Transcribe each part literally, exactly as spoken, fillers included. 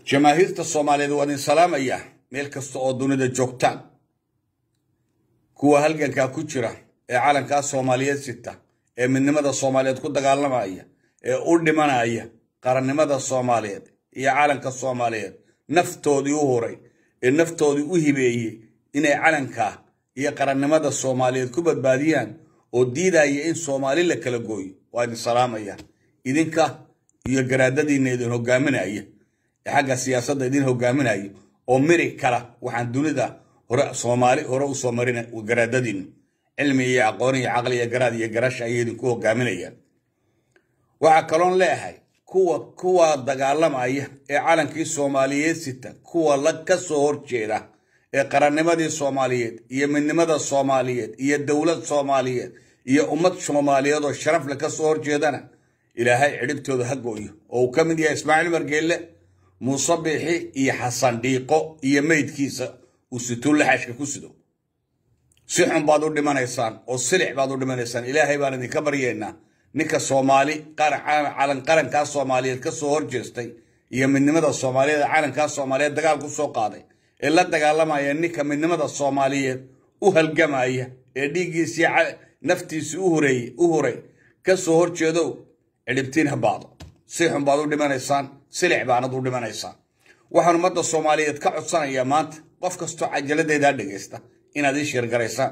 جماهيرتا الصومالية وادين سلام أياه ميل كستو oo dunida joogtaan kuwa halganka ku jira ee calanka Soomaaliyeed sita ee midnimada Soomaaliyeed ku dagaalamaya ee u dhimanaya qarannimada Soomaaliyeed iyo calanka Soomaaliyeed naftoodii u horay ee naftoodii u hibeeyay inay calanka iyo qarannimada Soomaaliyeed ku badbaadiyaan oo diidaya in Soomaali la kala gooyo waadin salaamaya idinka iyo garaadadiina idin hogaaminaya xagga siyaasadda idin hogaaminaya oo miri kala waxaan dunida hore Soomaali hore u soo marina garaadadiin cilmi iyo aqoon iyo aqli iyo garaad iyo garash ay idin ku hogaaminayaan waxa kaloon leeyahay kuwa kuwa dagaalamaya ee calankii Soomaaliyeed sita kuwa la ka soo horjeeda ee qarannimadii Soomaaliyeed iyo midnimada Soomaaliyeed iyo dawlad Soomaaliyeed iyo ummad Soomaaliyeed oo sharaf leh ka soo horjeedana ilaahay cidibtooda ha gooyo oo ka mid yahay Ismaaciil Margeelle musabbixi iyo Xasan Dhiiqo iyo meydkiisa uu situl xashka ku sido si xun baad u dhimanaysaan oo silic baad u dhimanaysaan ilaahay baan idin ka baryeynaa ninka Soomaali qaran calan qaranka Soomaaliyeed ka soo horjeestay iyo midnimada Soomaaliyeed calanka Soomaaliyeed dagaal ku soo qaaday ee la dagaalamaya ninka midnimada Soomaaliyeed u halgamaya ee dhigiisa naftiisa u horeey u horeey ka soo horjeedo cidibtiin habaado si xun baad u dhimanaysaan silic baad u dhimanaysaan waxaan umada Soomaaliyeed ka codsanayaa maanta qof kasto cajiladeeda dhageysta inaad ii shir garaysaan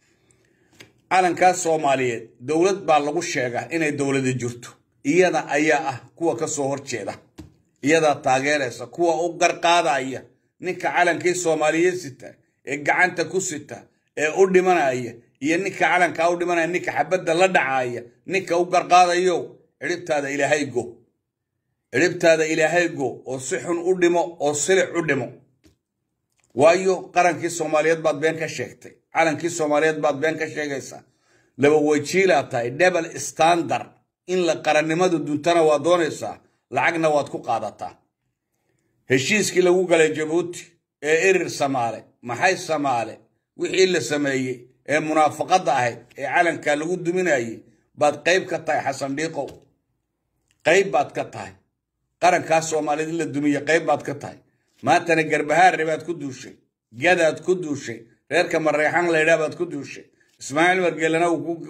calanka Soomaaliyeed dawlad baa lagu sheegaa inay dawlad jirto iyada ayaa ah kuwa ka soo horjeeda iyada taageeraysa kuwa u qarqaadaya ninka calankii Soomaaliyeed sita ee gacanta ku sita ee u dhimanaya iyo ninka calanka u dhimanaya ninka xabadda la dhacaya ninka u qarqaadayo cidibtaada ilaahay go cidibtaada ilaahay go oo si xun u dhimo oo silic u dhimo waayo qarankii Soomaaliyeed baad been ka sheegtay calankii Soomaaliyeed baad been ka sheegaysaa laba wajiila tahay double standard in la qarannimadu duntana waa doonaysaa lacagna waad ku qaadataa heshiiskii lagu galay Djibouti ee erir Soomaali maxay Soomaali wixii la sameeyay ee munaafaqada ahayd ee calanka lagu duminayay baad qayb ka tahay Xasan Dhiiqo qayb baad ka tahay qaranka Soomaaliyeed la dumiye qayb baad ka tahay maantana garbahaar ribaad ku duushay gadaad ku duushay reerka Mareexan la yiraahdo ku duushay Ismaaciil Margeellena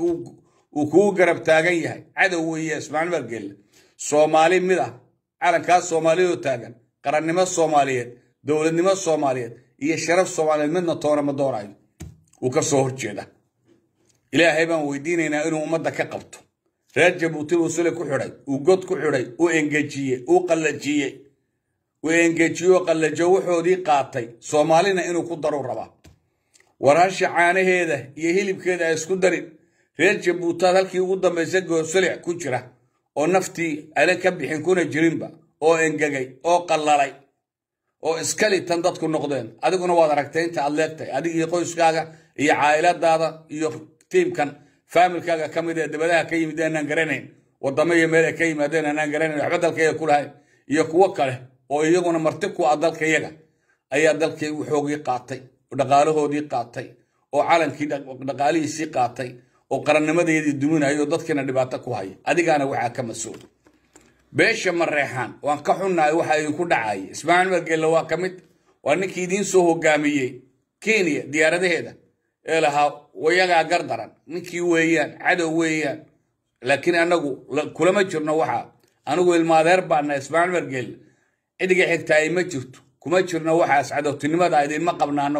uu ku garab taagan yahay cadow weeye Ismaaciil Margeelle Soomaali mid ah calanka Soomaaliyeed taagan qarannimo Soomaaliyeed dawladnimo Soomaaliyeed iyo sharaf Soomaaliyeed midna toona ma doonayo uu ka soo horjeeda ilaahay baan weydiinaynaa inuu umada ka qabto reer Djibouti uu sule ku xiray uu god ku xiray uu engejiyay uu qallajiyay uu engejiyo qallajo wuxoodii qaatay Soomaalina inuu ku daro raba warasha caanaheeda iyo hilibkeeda isku darin reer Djibouti halkii ugu dambeysay goosalic ku jira oo naftii ay ka bixin kuna jirinba oo engegay oo qallalay oo iskali tan dadku noqdeen adiguna waad aragtay inta aad leegtay adiga iyo qoyskaaga iyo caa'iladaada iyo teamkan familkaaga kamid ee dibadaha ka yimid aanan garanayn wadamada meel ka yimaadeen aanan garanayn waxba dalkayga ku lahayn iyo kuwa kale oo iyaguna marti ku ah dalkayaga ayaa dalkay wuxuugii qaatay oo dhaqaalahoodii qaatay oo calankii dhaqaalihiisii qaatay oo qarannimadeedii duminayo dadkina dhibaato ku hay adigana waxa ka masuul beesha Mareexan waan ka xunnaay waxa ay ku dhacay Ismaaciil Margeelle waa kamid waa ninkii idin soo hogaamiyay Kenya diyaaradaheeda ee lahaa wayaga gardaran ninkii weeyaan cadow weeyaan laakiin anagu kulama jirno waxa anagu ilmaadeer baan Ismaaciil Margeelle idiga xigtaay ma jirto kuma jirno waxaas cadowtinimada idin ma qabnaano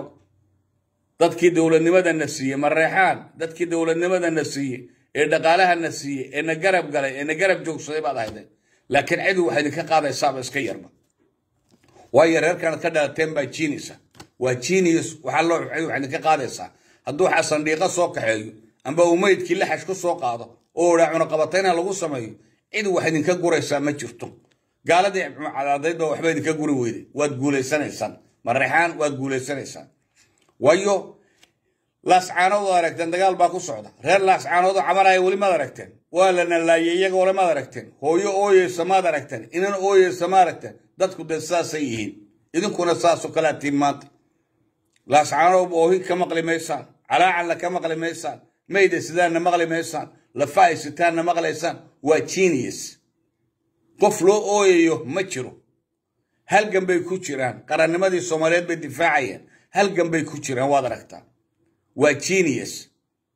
dadkii dawladnimada nasiye Mareexan dadkii dawladnimada nasiye ee dhaqaalaha nasiye ee na garab galay ee na garab joogsaday baad ahayd laakiin cid waxa idin ka qaadaysaa iska yarba way reerkan ka dhalateen baa genius waa genius waxa loo waxa idin ka qaadaysaa hadduu Xasan Dhiiqo soo kaxeeyo amba umaydkii la xash ku soo qaado oo raacuna qabatayna lagu sameeyo cid waxa idin ka guraysaa ma jirto gaaladii cadaadayda waxba idin ka guri weeyday waad guuleysanaysaan Mareexan waad guuleysanaysaan wayo laascaanood aragteen dagaal baa ku socda reer laascaanood camaraya wali ma aragteen waa lana laayay iyaga wala ma aragteen hooyo ooyeysa ma aragteen inan ooyeysa ma aragteen dadku deesaasay yihiin idinkuna saasoo kala tiimaanta laascaanood oohin ka maqli meysaan calaacan la ka maqli meysaan meeyda sidaan maqli meysaan la faaysitaan maqleysaan waa genius qof loo ooyayo ma jiro هل جنبي كوتشيران قرن مدي الصوماليات بالدفاعية هل جنبي كوتشيران وادركتا وجينيس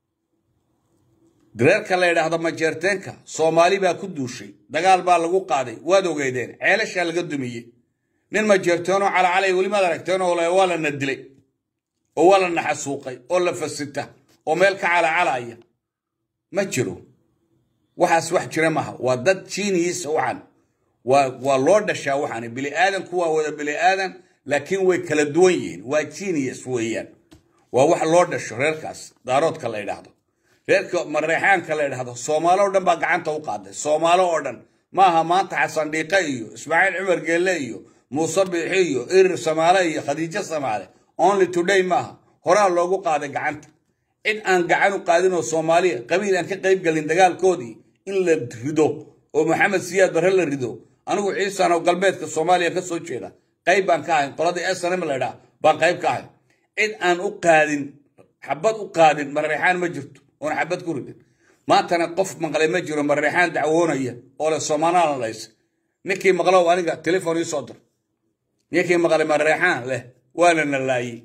درير كلا يده هذا مجرتينك صومالي بقى كدوشي دجال بالغو قاضي وادو جيدين عيلش على قدمية نين مجرتينه على علي ولي ما دركتينه ولا ولا ندلي ولا نحسوقي ولا فستة وملك على عليا ما تجرو وحاس واحد شرمها ودد جينيس وعن واللورد الشاوحاني بلي آدم كوا ولا بلي آدم لكن ويكلا دوين وجينيس ويان وواحد لورد الشهر كاس دارود كلا يدهده ريرك مريحان كلا يدهده سومالو دن باقعنته وقاده سومالو أردن ماها مانت حسن ديقيو اسماعيل عمر قيليو موسى بيحيو إير سمالي خديجة سمالي only today ماها هرا لوغو قاده قعنت إن أن قعنو قادينو سومالي قبيل أن كقيب قلين دقال كودي إن لردو ومحمد سياد برهل الردو أنا وعيسى أنا وقلبيتك الصومالية كسو جيدا قيب بان كاهن قلادي أسنة ملعدا بان قيب كاهن إن أن أقادن حبات أقادن مريحان مجرد وانا حبات كوردن ما تنقف من قلي مجرد مريحان دعوونا إياه أولا الصومانا ليس نكي مغلو وانيقا تليفوني صدر نكي مغلي مريحان له وانا نلاي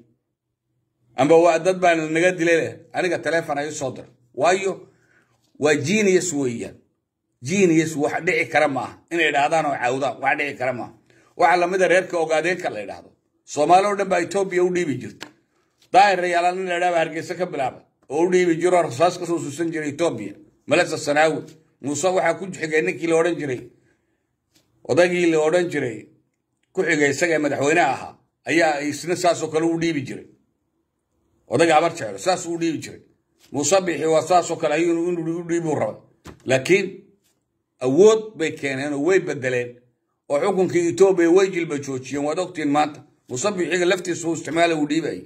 أما وعدد بان النقاد ليه انيقا تليفون اي صدر وايو وجيني يسويا جينيس واحد دعي كرمه إن إدهادان وعودا واحد دعي كرمه وعلى مدى ريرك وقادين كلا إدهادو سومالو دبا إثيوبيا ودي بيجرت داير ريالان لدى هرقيسة كبلابا ودي بيجرو رصاص كسو سنجري إثيوبيا ملس السناوي موسى waxaa ku xigeenkii la oran jiray odagii la oran jiray ku xigay isaga madaxweynaha ahaa ayaa isna saasoo kale u dhiibi jiray odaga abar jecel saas u dhiibi jiray Muuse bixi waa saasoo kale ayuu inuu u dhiibo rabo laakiin awood bay keeneen oo way bedeleen oo xukunkii Itoobiya way jilba joojiyeen wada ogtiin maanta Muuse bixiga laftiisu isticmaalay u dhiibay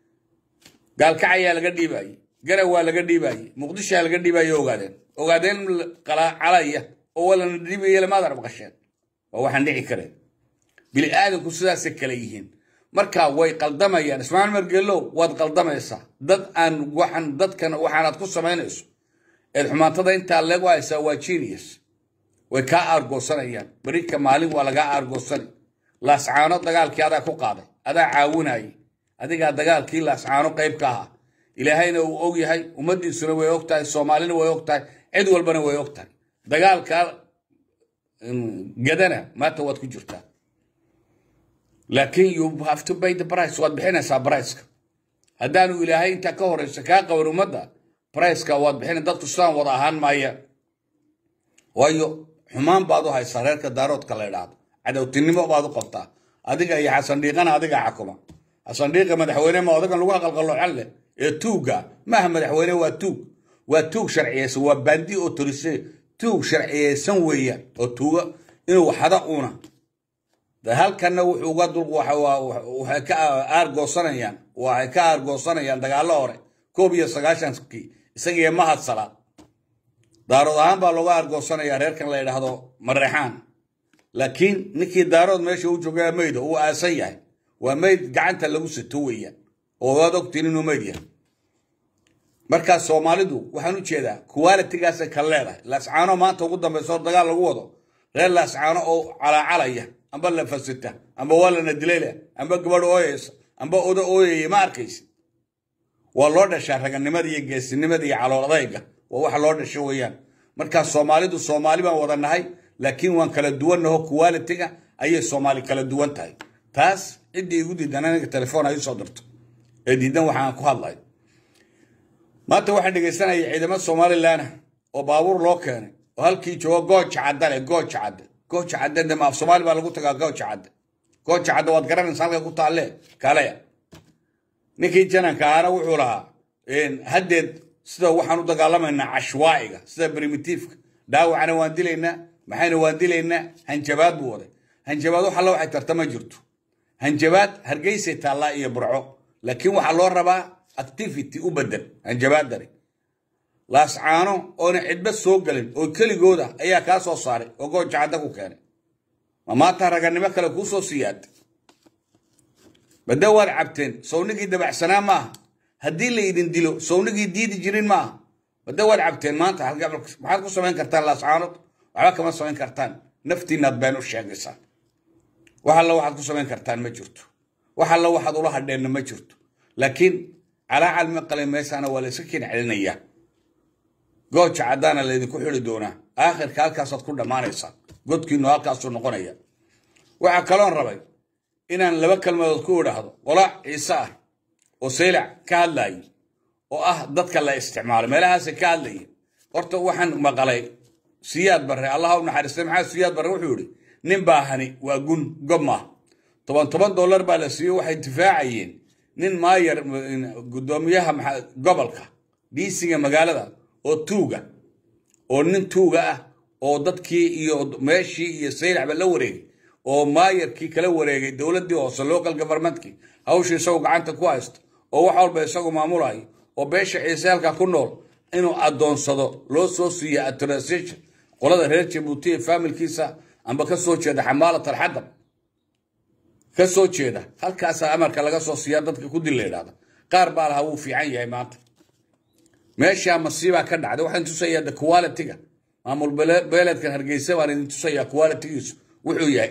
gaalkacaya laga dhiibay garaw waa laga dhiibay muqdisho laga dhiibay ogaadeen ogaadeen qala calaya oo wala dhiibay lama darab qasheen waa waxaan dhici kareen bili aadamku sidaas kale yihiin marka way qaldamayaan Ismaaciil Margeelo waad qaldamaysaa dad aan waxan dadkan waxaanad ku sameynayso ee xumaantada inta leeg waaysa waa genius way ka argoosanayaan barika maalin waa laga argoosan laascaano dagaalkii adaa ku qaaday adaa caawinay adiga dagaalkii laascaano qayb ka ah ilaahayna uu og yahay ummadiisuna way og tahay Soomaalina way og tahay cid walbana way og tahay dagaalka gadana maanta waad ku jirtaa laakiin you have to pay the price waad bixinaysaa price-ka haddaanu ilaahay inta ka horeysa kaa qaban ummadda price-ka waad bixin dadku sidaan wada ahaan maaya waayo xumaan baad u haysaa reerka daaroodka la yidhaahdo cadowtinimo baad u qabtaa adiga iyo xasan dhiiqana adiga xakuma xasan dhiiqa madaxweyne ma odagan lagu aqalqaloocan leh ee tuuga maaha madaxweyne waa tuug waa tuug sharciyeysan waa bandi oo torise tuug sharciyeysan weeyaan oo tuuga inuu waxada uuna halkana wuxuu uga dul waxay ka aargoosanayaan waxay ka aargoosanayaan dagaalo hore koob iyo sagaashankii isaga ma hadsala daarood ahaan baa looga aargoosanayaa reerkan la yiraahdo Mareexaan laakiin ninkii daarood meesha uu joogay meeydo uu aasan yahay waa meyd gacanta lagu sito weeyaan oo wada ogtiin inuu meyd yahay marka Soomaalidu waxaan u jeedaa quality-gaas ka leedahay laascaano maanta ugu dambayso dagaal lagu wado reer laascaano oo cala calaya amba la fasita amba wala nadilay amba gabadh ooyes amba odo ooyay ma arkaysid waa loo dhashaa raganimada iyo geesinimada iyo caloodayga waa wax loo dhasho weeyaan marka Soomaalidu Soomaali baan wada nahay laakiin waan kala duwanahay quality-ga ayay Soomaali kala duwan tahay taas cidii ugu diidan aniga telefoon ay soo dirto ee diidan waxaan ku hadlay maanta waxaan dhageysanayaa ciidamada Soomaaliland oo baabuur loo keenay oo halkii jooga gooja cadale gooja cadale gooja cadde ma af Soomaali baa lagu tagaa gooja cadde gooja cadde waad garanaysaa halka ku taale kaalaya ninkii jananka aana wuxuu lahaa in hadeed sida waxaan u dagaalamaynaa cashwaa'iga sida primitive daawacana waan dilaynaa maxayna waan dilaynaa hanjabaad buu waday hanjabaad waxa loo waxay tartama jirto hanjabaad hargeysa taala iyo burco laakiin waxa loo rabaa activity u bedel hanjabaadani laascaano oo cidba soo galin oo keligooda ayaa ka soo saaray oo gooja cadda ku keenay ma maanta raganimo kale ku soo siyaad badawar cabteen sownigii dabacsanaa ma haddii la idin dilo sownigii diidi jirin ma badawar cabteen maanta halka maxaad ku samayn kartaan laascaano waxba kama samayn kartaan naftiina baan u sheegaysaa وحلا واحد كسمين كرتان ما جرتو وحلا واحد الله هدين ما جرتو لكن على علم قليل ميسانا ولا سكين علينا إياه قوتش عدانا اللي يكون حردونا آخر كالكاسات كلها ما نيسا قلت كينو هالكاسو نقونيا وعكالون ربي إنان لبكال ما يذكور هذا ولا عيسى وسيلع كاللاي وأه ضدك الله استعمال ما لها سكالي قرطو وحن مقالي سياد بري الله ونحرس معاه سياد بري وحوري نباهني وأقول قمة طبعا طبعا دولار بالسيو وحي دفاعيين نين ماير قدوميها قبلك دي سيجا مقالة أو توجا أو نين توجا أو ضدكي يو ماشي يسيلع باللوري أو ماير كي كلوري دولة دي أو سلوكال جفرمنت كي هاوش يسوق عنك كويست أو حول بيسوق معمولاي أو بيش عيسال ككنول إنه أدون صدق لو سوسية الترانسيش قلنا هرتش بوتي فامل كيسا أم بكسوتش ده حمالة الحدم كسوتش ده هل كاس أمر كلاجا سوسية ضد كود اللي هذا قارب على هو في عين يا مات ماشي عم الصيبة كده عدو حين تسيا ده كواليتيجا معمول بلد بلد كان هرجيسة وارين تسيا كواليتيجس وحوياي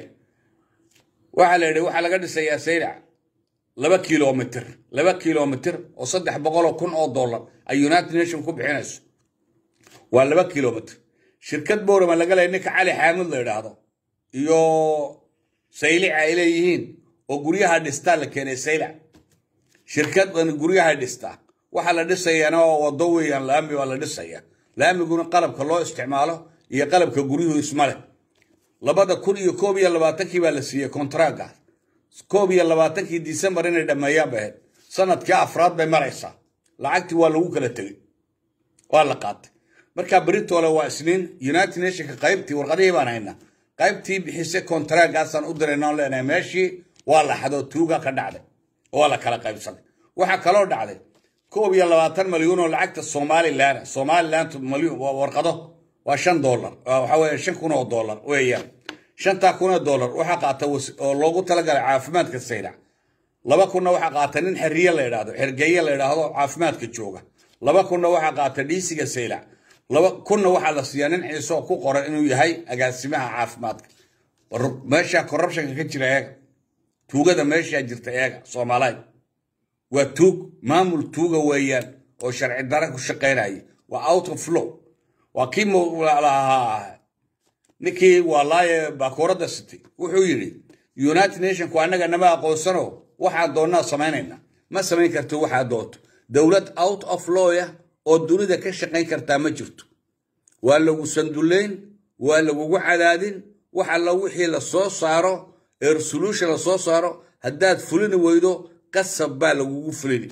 وعلى وعلى قد سيا سيرع لبا كيلومتر لبا كيلومتر وصدح بقوله كون أو دولار أيونات نيشن كوب حينس ولا لبا كيلومتر شركة بورا ما لقى إنك علي حامل ده هذا يو سيلع إليهين وقريها دستال كان سيلع شركة بن قريها دستا وحلا دسيا أنا وضوي أن لامي ولا دسيا لامي يقولون قلب كله استعماله هي قلب كقريه اسمه لبدا كل يكوبي اللي باتكي بالسيا كونتراكت كوبي اللي باتكي ديسمبر إنه دم يابه سنة كأفراد بمريسا لعقتي ولا وكلة تجي ولا قات مركب بريت ولا واسنين يونايتد نيشن قايبتي والغريبة أنا هنا قايبتي بحس كونتراكت أصلا قدر إنه لأنه ماشي ولا حدا توجا كدعده ولا كلا قايب صل وحكلوا دعده كوبي اللي باتن مليون والعقد الصومالي لنا الصومالي لنا مليون ورقده وعشان دولار وحوالي عشان كونه دولار وياه شن تكون دولار وحقات اللوجو تلقى عافمات كسيرة لما كنا وحقات نين حرية ليرادو حرجية ليرادو عافمات كتشوجا لما كنا وحقات ديسي كسيرة لما كنا وحلا سيانين عيسو كوقرا إنه يهاي أجاسمها عافمات ماشي كوربشن كتير هيك توجا ده ماشي جرت هيك صومالاي وتوج مامل توجا ويان وشرع الدرك والشقين هاي وأوت فلو وكيم على نكي والله باكورة ستي وحويري يونايتد نيشن كوانا جنبها قوسنو واحد دونا سمعنا ما سمعين كرتو واحد دوت دولة اوت اوف لويا او الدولة ده كشقين كرتا ما جرتو ولا وسندولين ولا وعدادين وحلا وحي للصوص صاروا ارسلوش للصوص صاروا هداد فلين ويدو قصب بالا وفليني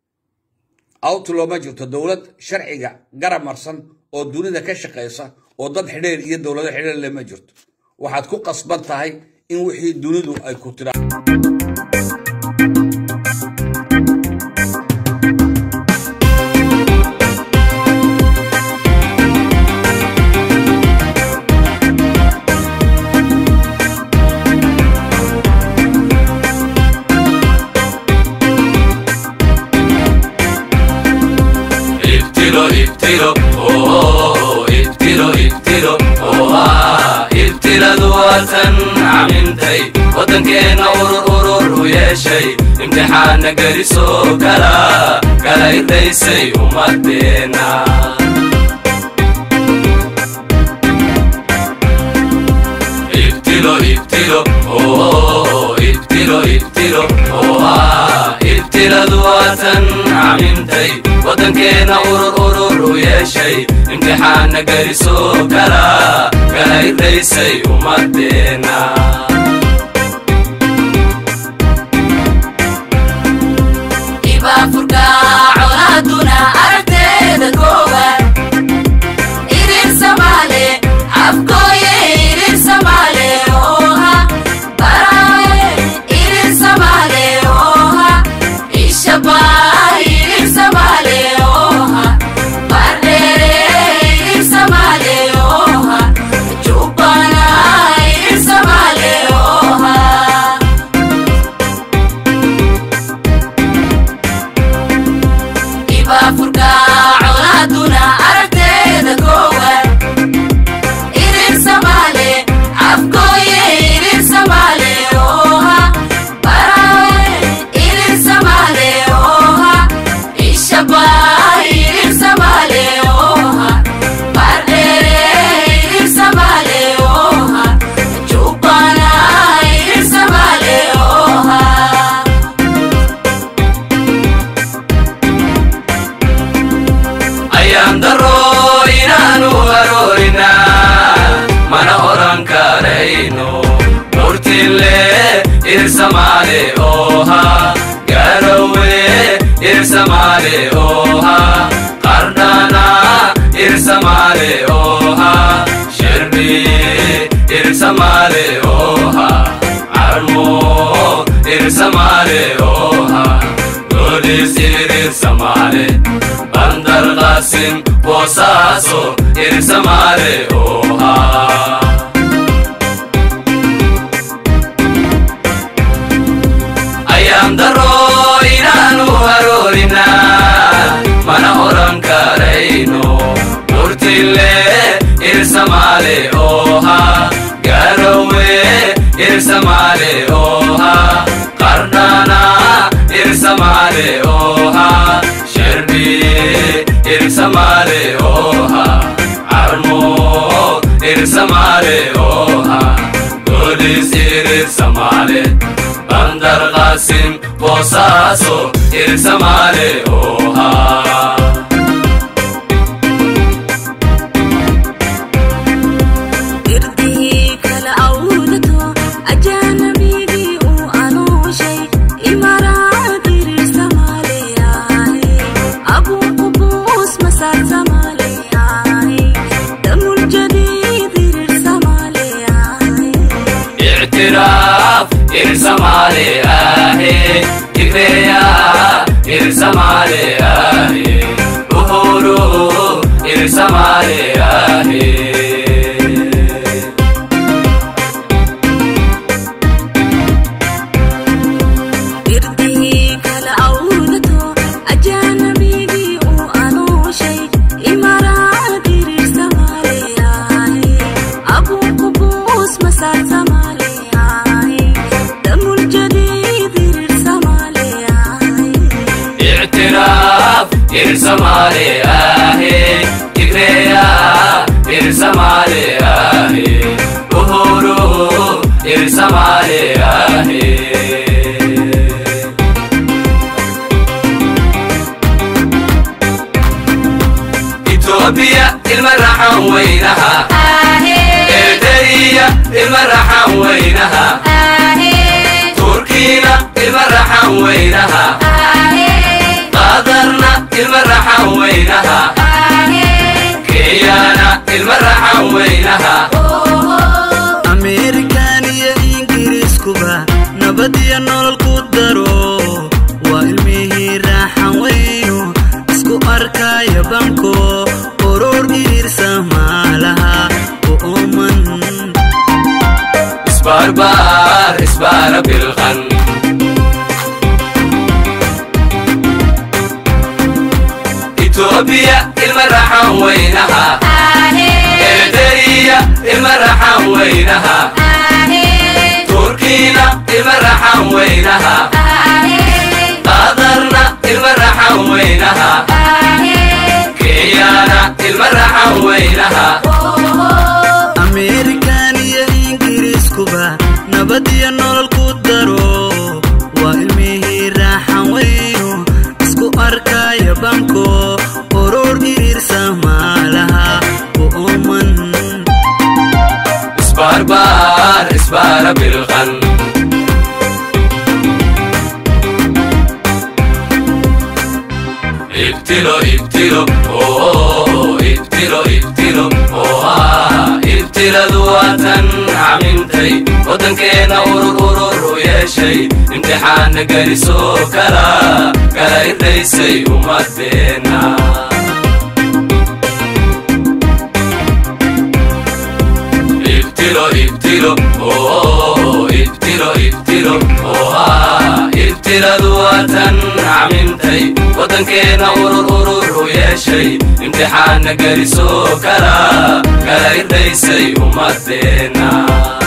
اوت لو ما جرتو دولة شرعية قرب مرسن او الدولة ده كشقيسة ودad xidheer iyo dawladaha xidheer lama jirto waxaad ku qasban tahay in wixii dunidu ay ku tira ibtilo ibtilo oh ibtilo ibtilo oh ibtilo duwatan amintay wadankeena urur urur u yeeshay imtixaan gariso kala kala idaysay umadeena ibtilo ibtilo oh ibtilo ibtilo oh ibtilo duwatan amintay wadankeena urur urur u yeeshay imtixaan gariso kala kala idaysay umadeena iba furka colaaduna aragteeda kooban idin Soomaali afkooye idin Soomaali oha baraye idin Soomaali oha ishabaa idin Soomaali oha bardere idin Soomaali oha jubana idin Soomaali إرسمالي أوها قروي إرسمالي أوها قردانا إرسمالي أوها شربي إرسمالي أوها عرمو إرسمالي أوها قدس إرسمالي بندر قاسم بوساسو إرسمالي أوها أيام درو إنانو هرورنا من أوران كارينو مرتلي إرسمالي أوها قروي إرسمالي أوها قردانا إرسمالي أوها شربي إرسمالي أوها عرمو إرسمالي أوها قدس إرسمالي بندر قاسم بوساسو إرسمالي أوها إرسمالي آهي تكريا إرسمالي آهي أهورو إرسمالي آهي إرسمالي آهي تكريا إرسمالي آهي أهورو إرسمالي آهي إثيوبيا المرحة وينها إريتريا المرحة وينها تركينا المرحة وينها قادرنا المرحة وينها كيانا المرحة وينها أمريكانية إنجليز كوبا نبدي نول القدرو وعلمه راحة وينو اسكو أركا يبانكو أورور إرسما لها وأمن اسبار بار اسبار بالغن إثيوبيا المرحة وينها إريتريا المرحة وينها تركينا المرحة وينها قادرنا المرحة وينها كيانا المرحة وينها أمريكانية إنجليز كوبا نبدي نول القدرو وعلمه راحة وينو اسكو أركا يبانكو أورور إرسما لها وأمن اسبار بار اسبار بالغن ابتلو ابتلو اوه ابتلو ابتلو اوه ابتلو ذواتا عممتي ودن كينا ورور ورور يا شي امتحان قريسو كلا كلا يديسي ومدينا ابتلو ابتلو اوه ابتلو ابتلو اوه ابتلو ذواتا عممتي ودن كينا ورور ورور يا شي امتحان قريسو كلا كلا يديسي ومدينا